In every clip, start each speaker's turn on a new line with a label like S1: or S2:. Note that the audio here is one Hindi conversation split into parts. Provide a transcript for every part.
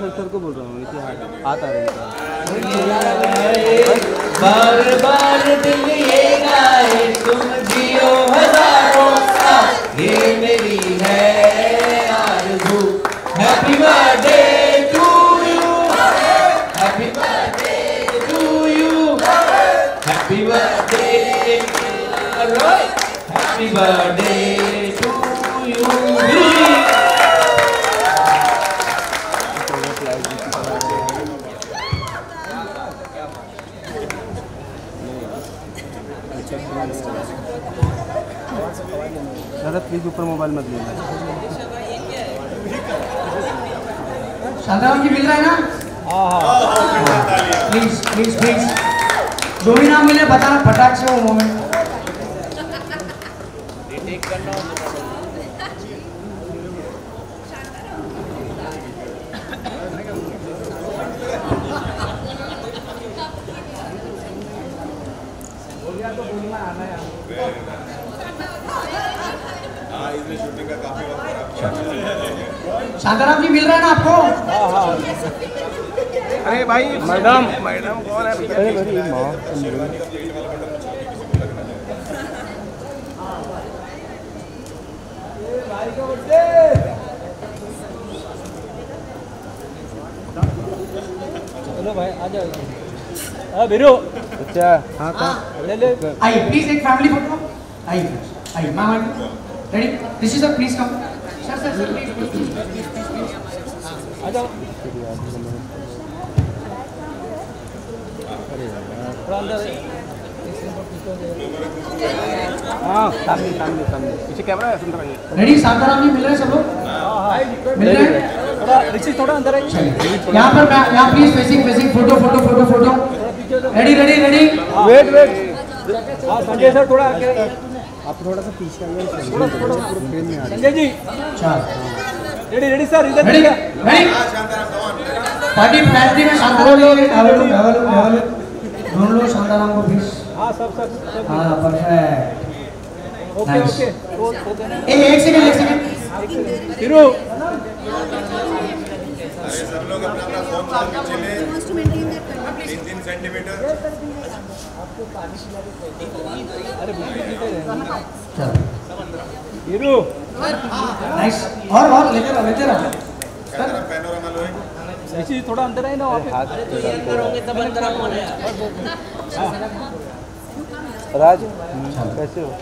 S1: सर को बोल रहा हूँ, इसी हाथ आ रहे हैं।
S2: बार बार दिल ये गाए तुम जियो हजारों साल, ये मेरी है आरज़ू। Happy birthday to you, happy birthday to you, happy birthday, happy birthday to you.
S1: दादा प्लीज ऊपर मोबाइल मत लेना।
S3: शांताराम जी मिल रहा है ना? प्लीज प्लीज प्लीज, जो भी नाम मिले बताना फटाक से वो मोमेंट। शांताराम जी मिल रहा है ना आपको?
S1: अरे भाई मैडम, मैडम कौन है? अरे भाई माँ चलो भाई आ जाओ। बिरू अच्छा हाँ हाँ ले ले।
S3: आइए प्लीज एक फैमिली फोटो। आइए आइए मामा ready, Rishi sir please come. Sir sir sir please
S1: आ जाओ। थोड़ा अंदर। हाँ सामने सामने सामने पीछे कैमरा है, सुंदर है।
S3: रेडी? शांताराम जी मिल रहे हैं सब लोग? मिल रहे हैं?
S1: थोड़ा ऋषि थोड़ा अंदर है।
S3: यहाँ पर यहाँ please facing facing photo photo photo photo. Ready ready ready.
S1: Wait wait. हाँ संजय सर थोड़ा आगे, आप थोड़ा सा पीछे आइए। Sanjay ji ready ready sir इधर
S3: रेडी रेडी। पार्टी पार्टी में शांताराम जी ढूंढ लो शांताराम को प्लीज।
S1: हाँ सब सब
S3: हाँ परफेक्ट।
S1: Okay okay.
S3: एक सेकंड एक सेकंड।
S1: फिरू
S4: सब लोग अपना अपना फोन नीचे ले 3 सेंटीमीटर।
S1: अरे
S3: चलो
S1: फिरू
S3: नाइस। और लेते रहो लेते रहो।
S4: पैनोरामा लो।
S1: ऋषि थोड़ा अंदर है ना वहाँ पे। राज कैसे हो?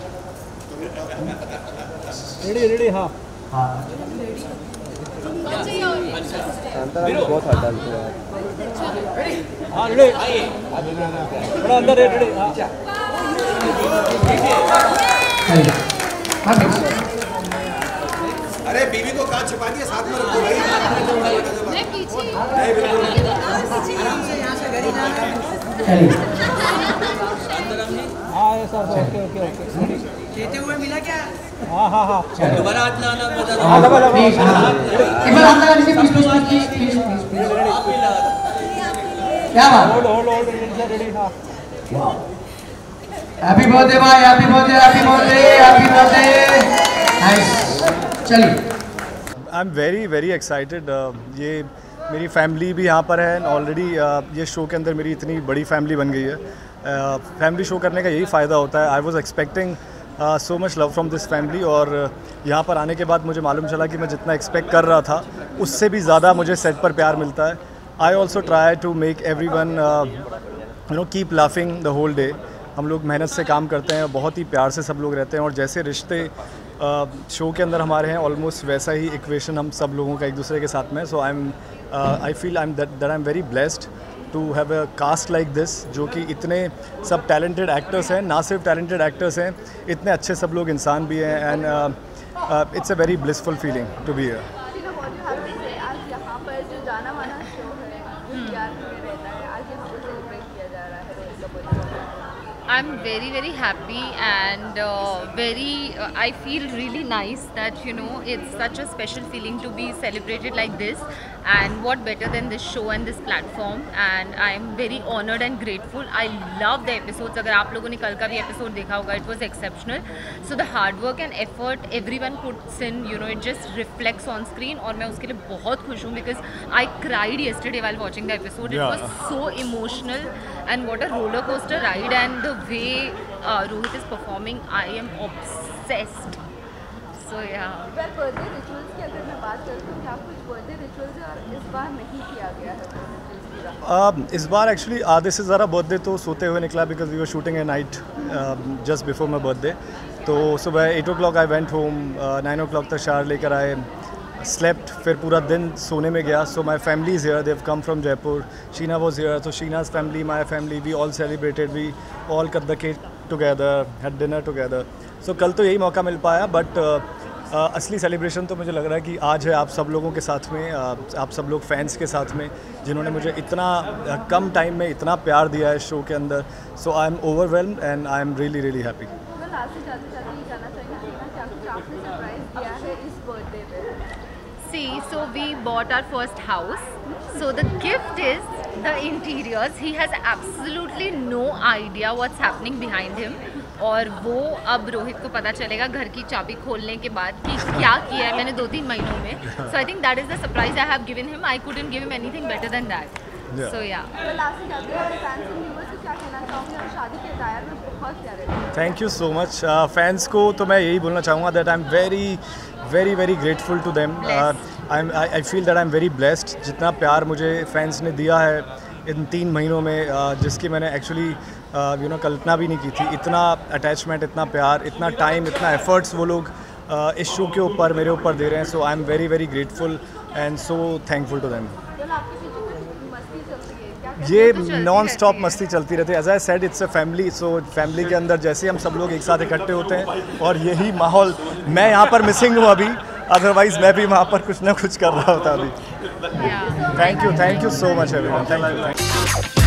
S1: Ready ready. हाँ
S3: हाँ
S1: बहुत हाथ डालते हैं। हाँ रेडी थोड़ा अंदर है। रेडी हाँ
S4: अरे बीवी को कहाँ छुपा दिया, साथ में रखो भाई।
S1: हाँ सर ओके ओके ओके।
S3: लेते हुए मिला क्या?
S1: हाँ हाँ हाँ
S2: दोबारा हाथ लाना बता दो।
S3: प्लीज एक बार हाथ लगा दीजिए प्लीज प्लीज प्लीज प्लीज। क्या बात?
S1: Hold hold hold ready. हाँ
S3: हैप्पी बर्थडे भाई, happy birthday happy birthday happy birthday. Nice चलिए।
S5: I am very very excited. ये मेरी फैमिली भी यहाँ पर है ऑलरेडी। ये शो के अंदर मेरी इतनी बड़ी फैमिली बन गई है। फैमिली शो करने का यही फ़ायदा होता है। I was expecting so much love from this family, और यहाँ पर आने के बाद मुझे मालूम चला कि मैं जितना एक्सपेक्ट कर रहा था उससे भी ज़्यादा मुझे सेट पर प्यार मिलता है। I also try to make everyone keep laughing the whole day. हम लोग मेहनत से काम करते हैं, बहुत ही प्यार से सब लोग रहते हैं, और जैसे रिश्ते शो के अंदर हमारे हैं ऑलमोस्ट वैसा ही इक्वेशन हम सब लोगों का एक दूसरे के साथ में। So I feel that I am very blessed to have a cast like this, जो कि इतने सब टैलेंटेड एक्टर्स हैं, ना सिर्फ टैलेंटेड एक्टर्स हैं, इतने अच्छे सब लोग इंसान भी हैं, and it's a very blissful feeling to be here.
S6: I'm very happy and I feel really nice that it's such a special feeling to be celebrated like this, and what better than this show and this platform, and I am very honored and grateful. I love the episodes. अगर आप लोगों ने कल का भी episode देखा होगा, it was exceptional. So the hard work and effort everyone puts in, it just reflects on screen, और मैं उसके लिए बहुत खुश हूँ because I cried yesterday while watching the episode. It was so emotional, and what a roller coaster ride, and the way Rohit is performing, I am obsessed. So yeah.
S7: Birthday rituals की अगर मैं बात करूँ तो क्या कुछ बर्थडे रिचुअल्स और इस बार नहीं किया गया है?
S5: इस बार एक्चुअली आधे से ज़्यादा बर्थडे तो सोते हुए निकला because we were shooting a night just before my birthday. तो सुबह 8 o'clock I went home, 9 o'clock तक शार लेकर आए, slept, फिर पूरा दिन सोने में गया. So my family is here, they've come from Jaipur. Sheena was here, so Sheena's family, my family, we all celebrated, we all cut the cake together, had dinner together. So कल तो यही मौका मिल पाया, but असली सेलिब्रेशन तो मुझे लग रहा है कि आज है आप सब लोगों के साथ में, आप सब लोग फैंस के साथ में जिन्होंने मुझे इतना कम टाइम में इतना प्यार दिया है शो के अंदर. So I am overwhelmed and I am really happy.
S6: See, so we bought our first house. So the gift is the interiors. He has absolutely no idea what's happening behind him. और वो अब रोहित को पता चलेगा घर की चाबी खोलने के बाद कि क्या किया है मैंने 2-3 महीनों में. So I think that is the surprise I have given him. I couldn't give him anything better than that. So yeah.
S5: Thank you so much. Fans को तो मैं यही बोलना चाहूँगा that I am very grateful to them. I feel that I'm very blessed. जितना प्यार मुझे फैंस ने दिया है इन 3 महीनों में, जिसकी मैंने एक्चुअली कल्पना भी नहीं की थी. इतना अटैचमेंट, इतना प्यार, इतना टाइम, इतना एफर्ट्स वो लोग इस शो के ऊपर मेरे ऊपर दे रहे हैं. So I am very grateful and so thankful to them. ये नॉन स्टॉप मस्ती चलती रहती है. As I said it's a family. So family के अंदर जैसे हम सब लोग एक साथ इकट्ठे होते हैं और यही माहौल, मैं यहाँ पर मिसिंग हूँ अभी, अदरवाइज मैं भी वहाँ पर कुछ ना कुछ कर रहा होता अभी. Thank you so much everyone. Thank you.